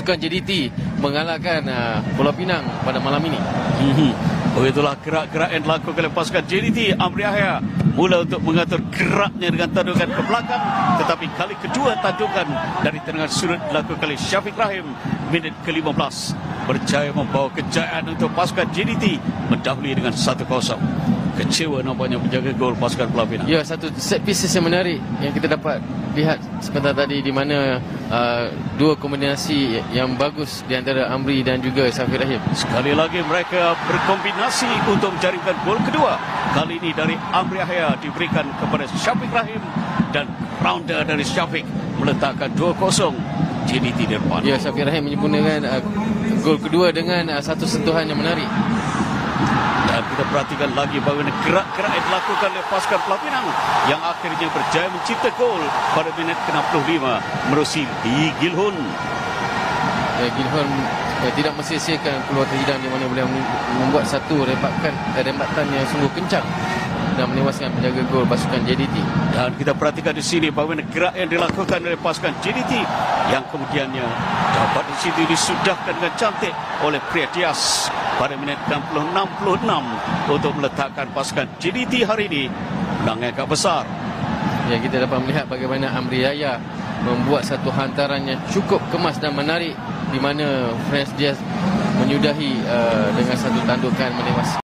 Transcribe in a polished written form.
pasukan JDT mengalahkan Pulau Pinang pada malam ini. Begitulah gerak-gerak yang dilakukan oleh pasukan JDT. Amri Yahya mula untuk mengatur geraknya dengan tandukan ke belakang, tetapi kali kedua tandukan dari tendangan sudut dilakukan oleh Syafiq Rahim. Minit ke-15 berjaya membawa kejayaan untuk pasukan JDT mendahului dengan 1-0. Kecewa nampaknya penjaga gol pasukan Pulau Pinang. Ya, satu set pieces yang menarik yang kita dapat lihat sebentar tadi, di mana dua kombinasi yang bagus di antara Amri dan juga Syafiq Rahim. Sekali lagi mereka berkombinasi untuk menjaringkan gol kedua. Kali ini dari Amri Yahya diberikan kepada Syafiq Rahim, dan rounder dari Syafiq meletakkan 2-0 JDT di depan. Ya, Syafiq Rahim menyempurnakan gol kedua dengan satu sentuhan yang menarik. Dan kita perhatikan lagi bagaimana gerak-gerak yang dilakukan oleh pasukan Pulau Pinang yang akhirnya berjaya mencipta gol pada minit ke-65 menerusi Lee Gilhun. Gilhun tidak mensia-siakan peluang terhidang di mana boleh membuat satu rembatan yang sungguh kencang dan menewaskan penjaga gol pasukan JDT. Dan kita perhatikan di sini bagaimana gerak yang dilakukan oleh pasukan JDT yang kemudiannya dapat di situ disudahkan dengan cantik oleh Priadias pada minit 66 untuk meletakkan pasukan JDT hari ini menang yang agak besar. Ya, kita dapat melihat bagaimana Amri Yahya membuat satu hantaran yang cukup kemas dan menarik, di mana Franz Diaz menyudahi dengan satu tandukan menewaskan.